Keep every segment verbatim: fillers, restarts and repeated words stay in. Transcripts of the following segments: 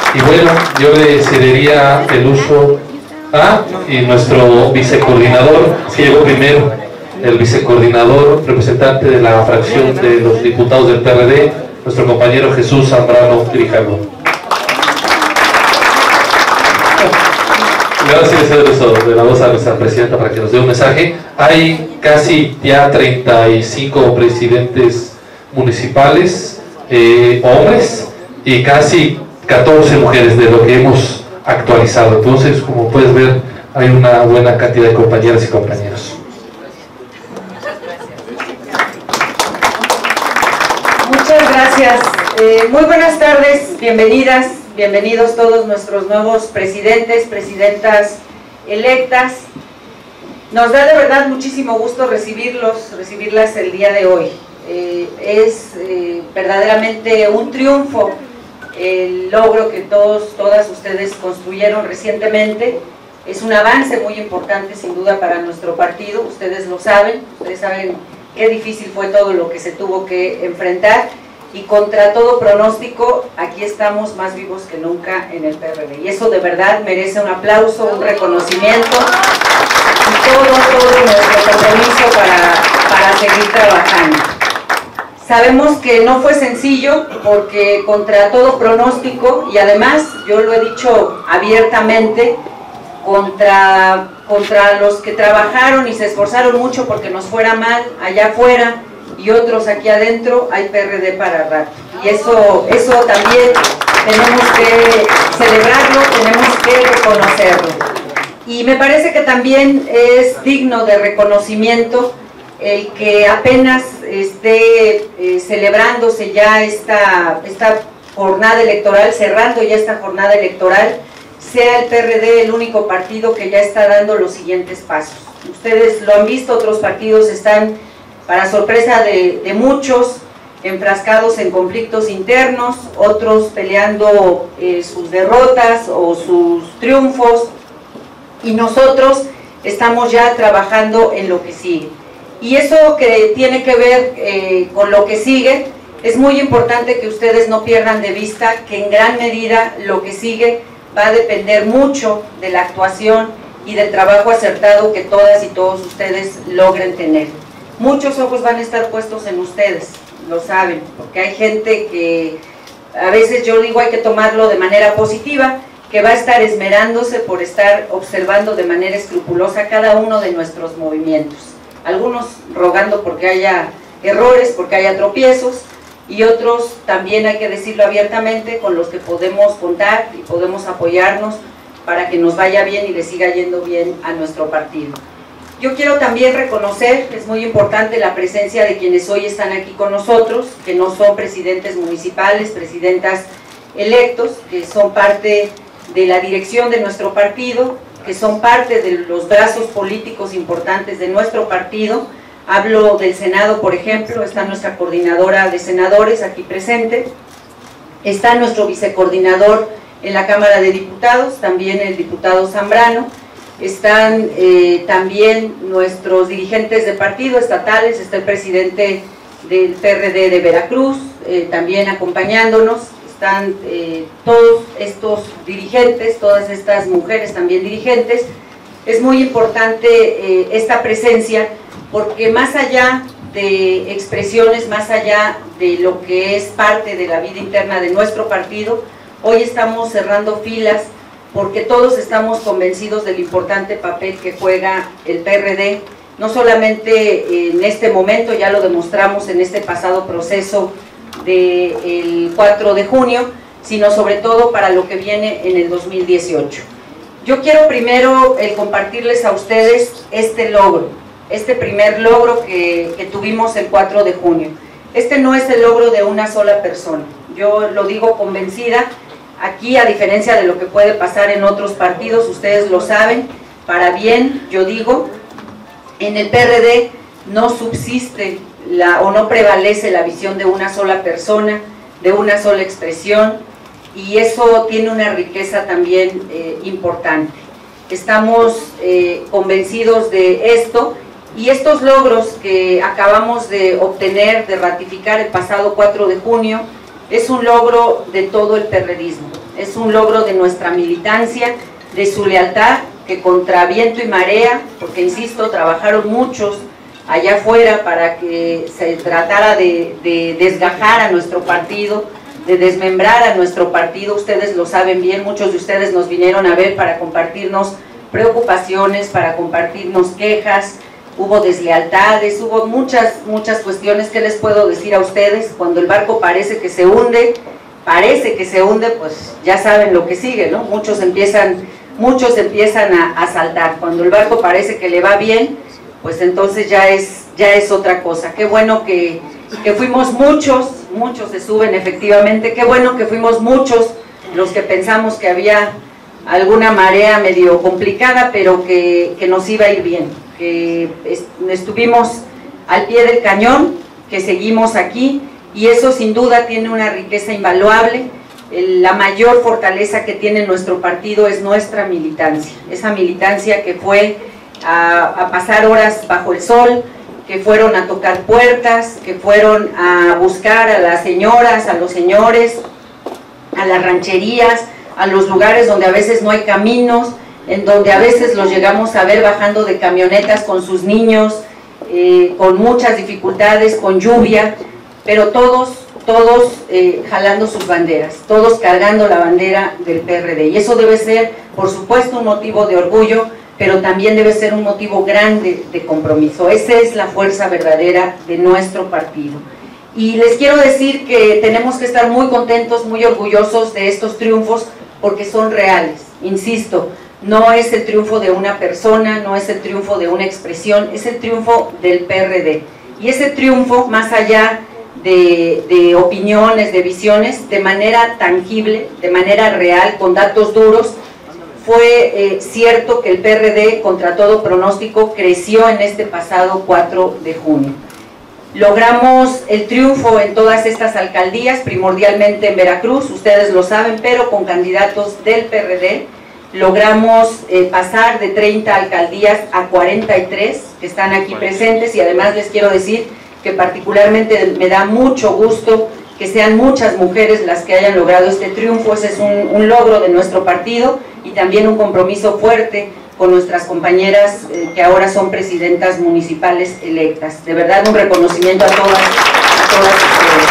Y bueno, yo le cedería el uso a y nuestro vicecoordinador, si llegó primero, el vicecoordinador, representante de la fracción de los diputados del P R D, nuestro compañero Jesús Zambrano Grijalvo. Gracias, señor de la voz a nuestra presidenta para que nos dé un mensaje. Hay casi ya treinta y cinco presidentes municipales, eh, hombres, y casi catorce mujeres de lo que hemos actualizado. Entonces, como puedes ver, hay una buena cantidad de compañeras y compañeros. Muchas gracias. Eh, muy buenas tardes, bienvenidas, bienvenidos todos nuestros nuevos presidentes, presidentas electas. Nos da de verdad muchísimo gusto recibirlos, recibirlas el día de hoy. Eh, es eh, verdaderamente un triunfo el logro que todos, todas ustedes construyeron recientemente. Es un avance muy importante sin duda para nuestro partido, ustedes lo saben, ustedes saben qué difícil fue todo lo que se tuvo que enfrentar, y contra todo pronóstico, aquí estamos más vivos que nunca en el P R D, y eso de verdad merece un aplauso, un reconocimiento, y todo, todo nuestro compromiso para, para seguir trabajando. Sabemos que no fue sencillo, porque contra todo pronóstico, y además, yo lo he dicho abiertamente, contra, contra los que trabajaron y se esforzaron mucho porque nos fuera mal allá afuera, y otros aquí adentro, hay P R D para rato. Y eso, eso también tenemos que celebrarlo, tenemos que reconocerlo. Y me parece que también es digno de reconocimiento el que apenas esté eh, celebrándose ya esta, esta jornada electoral, cerrando ya esta jornada electoral, sea el P R D el único partido que ya está dando los siguientes pasos. Ustedes lo han visto, otros partidos están, para sorpresa de, de muchos, enfrascados en conflictos internos, otros peleando eh, sus derrotas o sus triunfos, y nosotros estamos ya trabajando en lo que sigue. Y eso que tiene que ver eh, con lo que sigue, es muy importante que ustedes no pierdan de vista que en gran medida lo que sigue va a depender mucho de la actuación y del trabajo acertado que todas y todos ustedes logren tener. Muchos ojos van a estar puestos en ustedes, lo saben, porque hay gente que a veces yo digo hay que tomarlo de manera positiva, que va a estar esmerándose por estar observando de manera escrupulosa cada uno de nuestros movimientos. Algunos rogando porque haya errores, porque haya tropiezos, y otros también, hay que decirlo abiertamente, con los que podemos contar y podemos apoyarnos para que nos vaya bien y le siga yendo bien a nuestro partido. Yo quiero también reconocer, es muy importante la presencia de quienes hoy están aquí con nosotros, que no son presidentes municipales, presidentas electos, que son parte de la dirección de nuestro partido, que son parte de los brazos políticos importantes de nuestro partido. Hablo del Senado, por ejemplo, está nuestra coordinadora de senadores aquí presente, está nuestro vicecoordinador en la Cámara de Diputados, también el diputado Zambrano, están eh, también nuestros dirigentes de partido estatales, está el presidente del P R D de Veracruz, eh, también acompañándonos, están eh, todos estos dirigentes, todas estas mujeres también dirigentes. Es muy importante eh, esta presencia, porque más allá de expresiones, más allá de lo que es parte de la vida interna de nuestro partido, hoy estamos cerrando filas porque todos estamos convencidos del importante papel que juega el P R D, no solamente en este momento, ya lo demostramos en este pasado proceso del cuatro de junio, sino sobre todo para lo que viene en el dos mil dieciocho. Yo quiero primero el compartirles a ustedes este logro, este primer logro que, que tuvimos el cuatro de junio. Este no es el logro de una sola persona, yo lo digo convencida. Aquí, a diferencia de lo que puede pasar en otros partidos, ustedes lo saben, para bien, yo digo, en el P R D no subsiste la, o no prevalece la visión de una sola persona, de una sola expresión, y eso tiene una riqueza también eh, importante. Estamos eh, convencidos de esto, y estos logros que acabamos de obtener, de ratificar el pasado cuatro de junio, es un logro de todo el perredismo, es un logro de nuestra militancia, de su lealtad, que contra viento y marea, porque insisto, trabajaron muchos allá afuera para que se tratara de, de desgajar a nuestro partido, de desmembrar a nuestro partido. Ustedes lo saben bien, muchos de ustedes nos vinieron a ver para compartirnos preocupaciones, para compartirnos quejas, hubo deslealtades, hubo muchas, muchas cuestiones. ¿Qué les puedo decir a ustedes? Cuando el barco parece que se hunde, parece que se hunde, pues ya saben lo que sigue, ¿no? Muchos empiezan, muchos empiezan a, a saltar. Cuando el barco parece que le va bien, pues entonces ya es, ya es otra cosa. Qué bueno que, que fuimos muchos, muchos se suben efectivamente, qué bueno que fuimos muchos los que pensamos que había alguna marea medio complicada, pero que, que nos iba a ir bien, que estuvimos al pie del cañón, que seguimos aquí, y eso sin duda tiene una riqueza invaluable. La mayor fortaleza que tiene nuestro partido es nuestra militancia, esa militancia que fue a, a pasar horas bajo el sol, que fueron a tocar puertas, que fueron a buscar a las señoras, a los señores, a las rancherías, a los lugares donde a veces no hay caminos, en donde a veces los llegamos a ver bajando de camionetas con sus niños, eh, con muchas dificultades, con lluvia, pero todos, todos eh, jalando sus banderas, todos cargando la bandera del P R D, y eso debe ser, por supuesto, un motivo de orgullo, pero también debe ser un motivo grande de compromiso. Esa es la fuerza verdadera de nuestro partido. Y les quiero decir que tenemos que estar muy contentos, muy orgullosos de estos triunfos, porque son reales, insisto, no es el triunfo de una persona, no es el triunfo de una expresión, es el triunfo del P R D. Y ese triunfo, más allá de, de opiniones, de visiones, de manera tangible, de manera real, con datos duros, fue eh, cierto que el P R D, contra todo pronóstico, creció en este pasado cuatro de junio. Logramos el triunfo en todas estas alcaldías, primordialmente en Veracruz, ustedes lo saben, pero con candidatos del P R D. Logramos eh, pasar de treinta alcaldías a cuarenta y tres que están aquí presentes, y además les quiero decir que particularmente me da mucho gusto que sean muchas mujeres las que hayan logrado este triunfo. Ese es un, un logro de nuestro partido, y también un compromiso fuerte con nuestras compañeras eh, que ahora son presidentas municipales electas. De verdad, un reconocimiento a todas, a todas ustedes.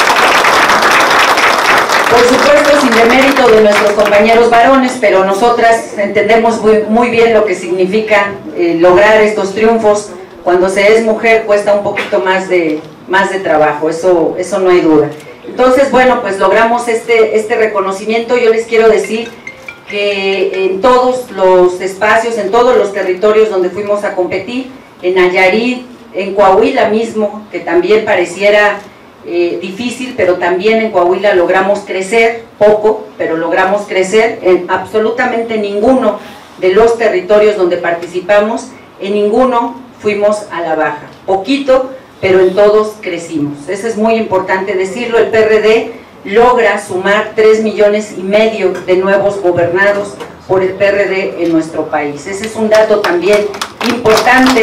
Por supuesto, sin demérito de nuestros compañeros varones, pero nosotras entendemos muy, muy bien lo que significa eh, lograr estos triunfos. Cuando se es mujer cuesta un poquito más de, más de trabajo, eso, eso no hay duda. Entonces, bueno, pues logramos este, este reconocimiento. Yo les quiero decir que en todos los espacios, en todos los territorios donde fuimos a competir, en Nayarit, en Coahuila mismo, que también pareciera eh, difícil, pero también en Coahuila logramos crecer, poco, pero logramos crecer. En absolutamente ninguno de los territorios donde participamos, en ninguno fuimos a la baja, poquito, pero en todos crecimos. Eso es muy importante decirlo. El P R D logra sumar tres millones y medio de nuevos gobernados por el P R D en nuestro país. Ese es un dato también importante,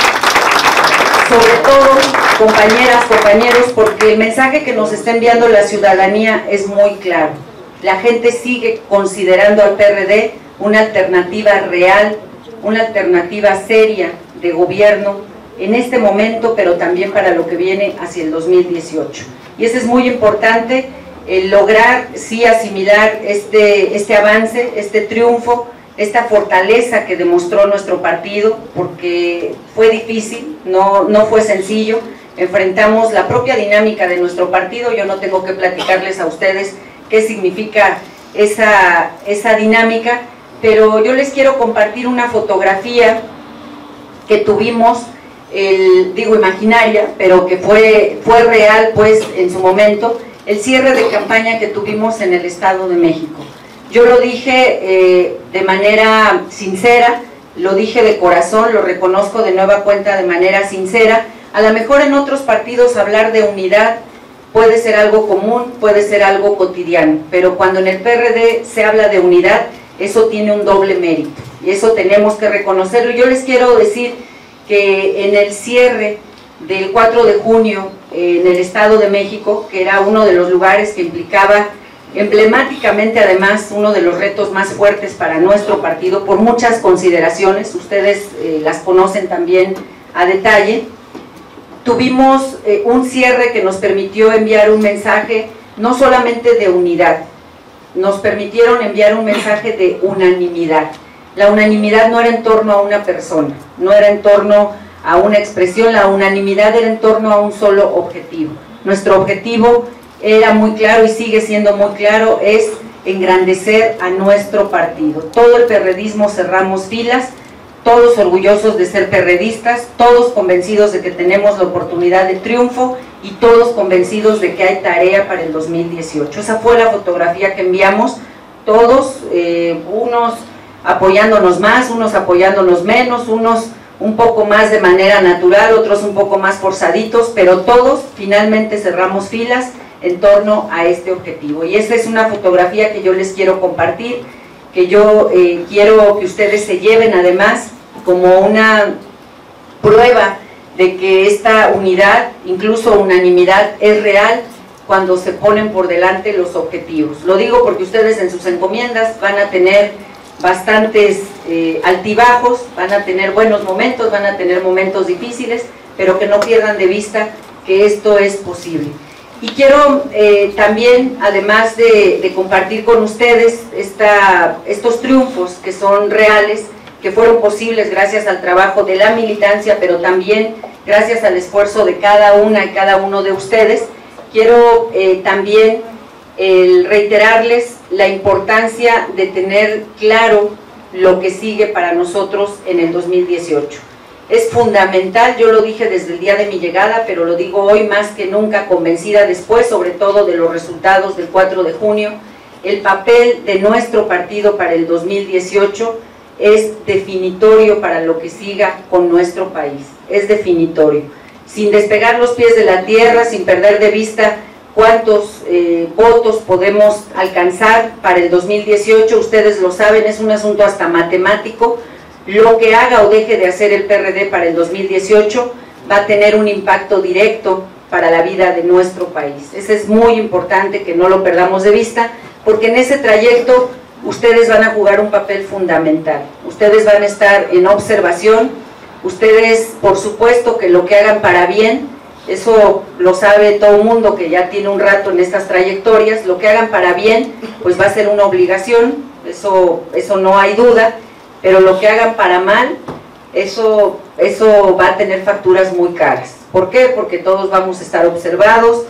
sobre todo, compañeras, compañeros, porque el mensaje que nos está enviando la ciudadanía es muy claro. La gente sigue considerando al P R D una alternativa real, una alternativa seria de gobierno en este momento, pero también para lo que viene hacia el dos mil dieciocho. Y eso es muy importante, el lograr sí asimilar este, este avance, este triunfo, esta fortaleza que demostró nuestro partido, porque fue difícil, no, no fue sencillo. Enfrentamos la propia dinámica de nuestro partido. Yo no tengo que platicarles a ustedes qué significa esa, esa dinámica, pero yo les quiero compartir una fotografía que tuvimos, el, digo imaginaria, pero que fue, fue real pues en su momento, el cierre de campaña que tuvimos en el Estado de México. Yo lo dije eh, de manera sincera, lo dije de corazón, lo reconozco de nueva cuenta de manera sincera. A lo mejor en otros partidos hablar de unidad puede ser algo común, puede ser algo cotidiano, pero cuando en el P R D se habla de unidad, eso tiene un doble mérito, y eso tenemos que reconocerlo. Yo les quiero decir que en el cierre del cuatro de junio, eh, en el Estado de México, que era uno de los lugares que implicaba emblemáticamente además uno de los retos más fuertes para nuestro partido por muchas consideraciones, ustedes eh, las conocen también a detalle. Tuvimos eh, un cierre que nos permitió enviar un mensaje no solamente de unidad, nos permitieron enviar un mensaje de unanimidad. La unanimidad no era en torno a una persona, no era en torno a una expresión, la unanimidad era en torno a un solo objetivo. Nuestro objetivo era muy claro y sigue siendo muy claro, es engrandecer a nuestro partido. Todo el perredismo cerramos filas, todos orgullosos de ser perredistas, todos convencidos de que tenemos la oportunidad de triunfo y todos convencidos de que hay tarea para el dos mil dieciocho. Esa fue la fotografía que enviamos, todos, eh, unos apoyándonos más, unos apoyándonos menos, unos un poco más de manera natural, otros un poco más forzaditos, pero todos finalmente cerramos filas en torno a este objetivo. Y esta es una fotografía que yo les quiero compartir, que yo eh, quiero que ustedes se lleven además como una prueba de que esta unidad, incluso unanimidad, es real cuando se ponen por delante los objetivos. Lo digo porque ustedes en sus encomiendas van a tener bastantes eh, altibajos, van a tener buenos momentos, van a tener momentos difíciles, pero que no pierdan de vista que esto es posible. Y quiero eh, también, además de, de compartir con ustedes esta, estos triunfos que son reales, que fueron posibles gracias al trabajo de la militancia, pero también gracias al esfuerzo de cada una y cada uno de ustedes, quiero eh, también el reiterarles la importancia de tener claro lo que sigue para nosotros en el dos mil dieciocho. Es fundamental, yo lo dije desde el día de mi llegada, pero lo digo hoy más que nunca, convencida después, sobre todo de los resultados del cuatro de junio, el papel de nuestro partido para el dos mil dieciocho es definitorio para lo que siga con nuestro país, es definitorio. Sin despegar los pies de la tierra, sin perder de vista cuántos eh, votos podemos alcanzar para el dos mil dieciocho, ustedes lo saben, es un asunto hasta matemático. Lo que haga o deje de hacer el P R D para el dos mil dieciocho va a tener un impacto directo para la vida de nuestro país. Eso es muy importante que no lo perdamos de vista, porque en ese trayecto ustedes van a jugar un papel fundamental. Ustedes van a estar en observación, ustedes por supuesto que lo que hagan para bien, eso lo sabe todo el mundo que ya tiene un rato en estas trayectorias, lo que hagan para bien pues va a ser una obligación, eso, eso no hay duda, pero lo que hagan para mal, eso, eso va a tener facturas muy caras. ¿Por qué? Porque todos vamos a estar observados,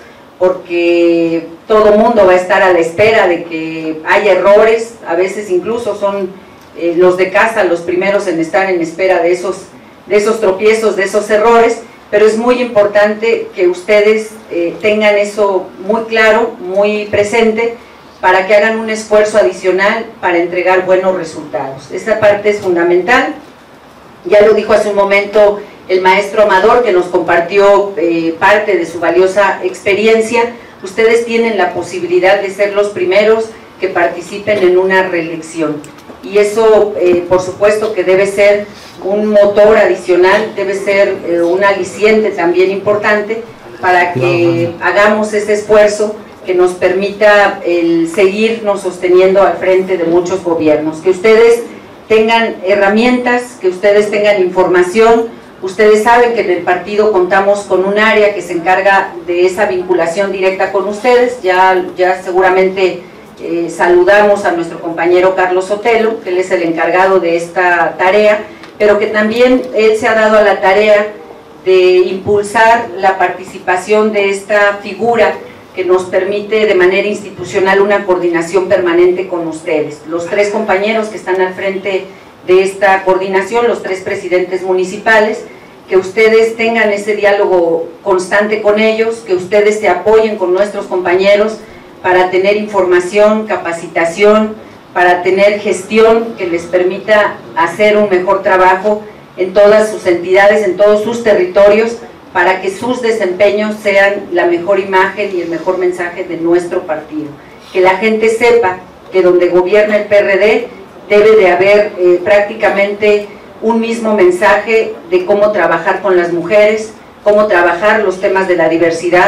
porque todo el mundo va a estar a la espera de que haya errores, a veces incluso son eh, los de casa los primeros en estar en espera de esos, de esos tropiezos, de esos errores, pero es muy importante que ustedes eh, tengan eso muy claro, muy presente, para que hagan un esfuerzo adicional para entregar buenos resultados. Esta parte es fundamental, ya lo dijo hace un momento el maestro Amador, que nos compartió eh, parte de su valiosa experiencia. Ustedes tienen la posibilidad de ser los primeros que participen en una reelección, y eso eh, por supuesto que debe ser un motor adicional, debe ser eh, un aliciente también importante para que hagamos ese esfuerzo que nos permita el seguirnos sosteniendo al frente de muchos gobiernos, que ustedes tengan herramientas, que ustedes tengan información. Ustedes saben que en el partido contamos con un área que se encarga de esa vinculación directa con ustedes, ya, ya seguramente eh, saludamos a nuestro compañero Carlos Sotelo, que él es el encargado de esta tarea, pero que también él se ha dado a la tarea de impulsar la participación de esta figura que nos permite de manera institucional una coordinación permanente con ustedes. Los tres compañeros que están al frente de esta coordinación, los tres presidentes municipales, que ustedes tengan ese diálogo constante con ellos, que ustedes se apoyen con nuestros compañeros para tener información, capacitación, para tener gestión que les permita hacer un mejor trabajo en todas sus entidades, en todos sus territorios, para que sus desempeños sean la mejor imagen y el mejor mensaje de nuestro partido. Que la gente sepa que donde gobierna el P R D debe de haber eh, prácticamente un mismo mensaje de cómo trabajar con las mujeres, cómo trabajar los temas de la diversidad,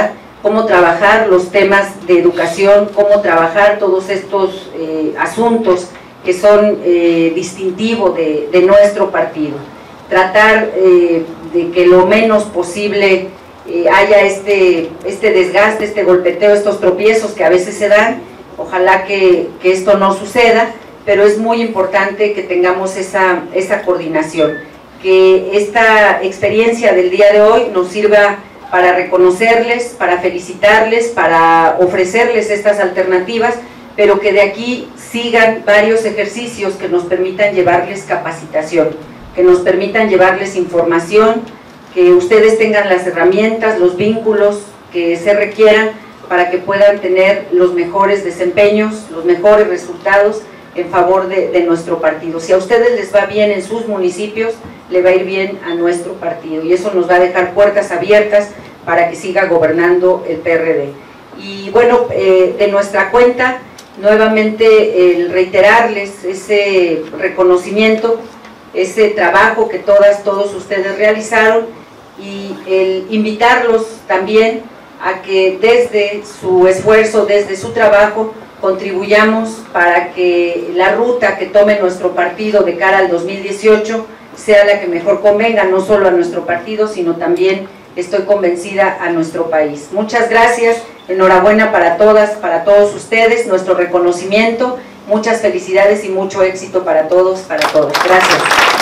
cómo trabajar los temas de educación, cómo trabajar todos estos eh, asuntos que son eh, distintivos de, de nuestro partido. Tratar eh, de que lo menos posible eh, haya este, este desgaste, este golpeteo, estos tropiezos que a veces se dan. Ojalá que, que esto no suceda, pero es muy importante que tengamos esa, esa coordinación, que esta experiencia del día de hoy nos sirva para reconocerles, para felicitarles, para ofrecerles estas alternativas, pero que de aquí sigan varios ejercicios que nos permitan llevarles capacitación, que nos permitan llevarles información, que ustedes tengan las herramientas, los vínculos que se requieran para que puedan tener los mejores desempeños, los mejores resultados en favor de, de nuestro partido. Si a ustedes les va bien en sus municipios, le va a ir bien a nuestro partido, y eso nos va a dejar puertas abiertas para que siga gobernando el P R D. Y bueno, eh, de nuestra cuenta, nuevamente el reiterarles ese reconocimiento, ese trabajo que todas, todos ustedes realizaron, y el invitarlos también a que desde su esfuerzo, desde su trabajo, contribuyamos para que la ruta que tome nuestro partido de cara al dos mil dieciocho sea la que mejor convenga, no solo a nuestro partido, sino también, estoy convencida, a nuestro país. Muchas gracias, enhorabuena para todas, para todos ustedes, nuestro reconocimiento, muchas felicidades y mucho éxito para todos, para todas. Gracias.